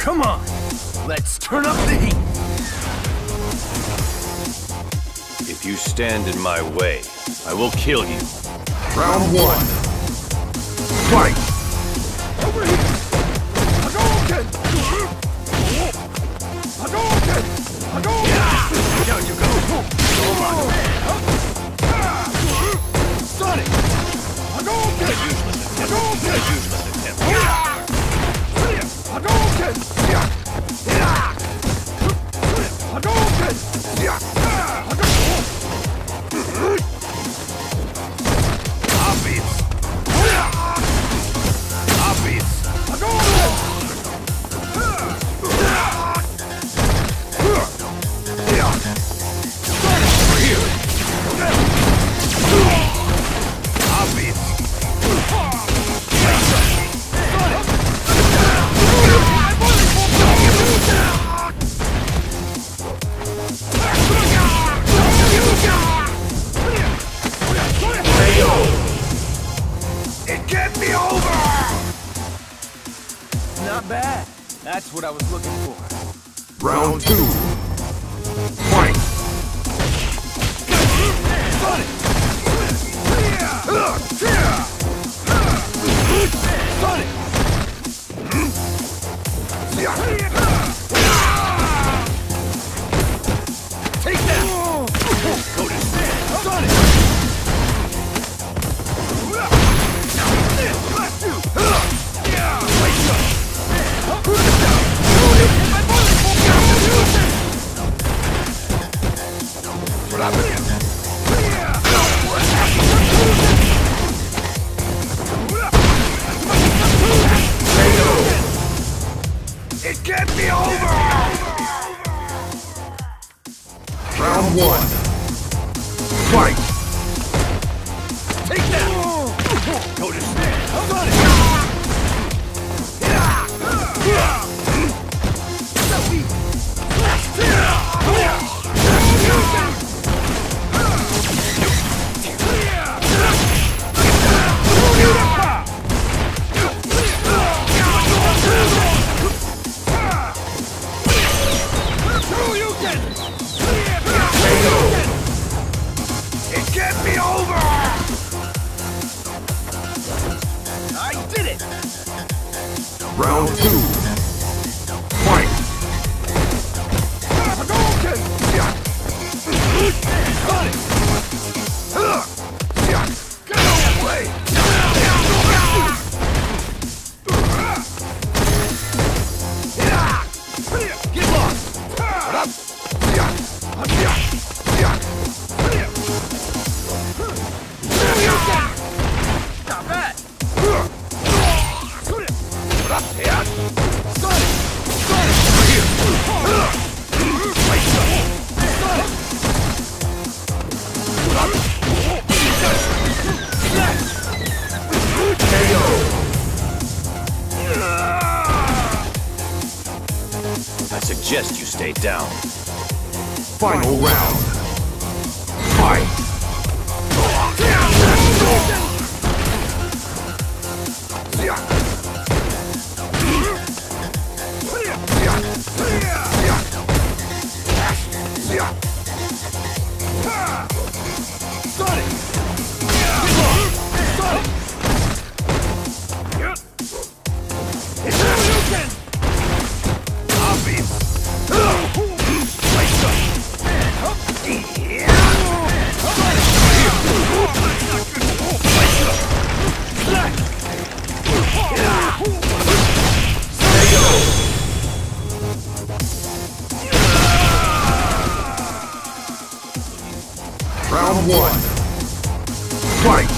Come on, let's turn up the heat. If you stand in my way, I will kill you. Round one. Fight! Over here! Hadouken! Hadouken! Hadouken! Down you go! Come on! Sonic! Hadouken! Hadouken! Useless attempt! Hadouken! Hadouken! Obvious! Obvious! Hadouken! Over here! Obvious! It can't be over! Not bad. That's what I was looking for. Round two. Fight! Sonic! Sonic! Take that! Go to Sonic! It can't be over! Round one. Fight! Take that! Go to Sonic! It can't be over! I did it! Round two. Fight! Hadouken! Sonic! Get out of the way! Get lost! Not bad! Sonic! Sonic! I suggest you stay down. Final round. Fight! Sonic! Obvious! Round one. Fight!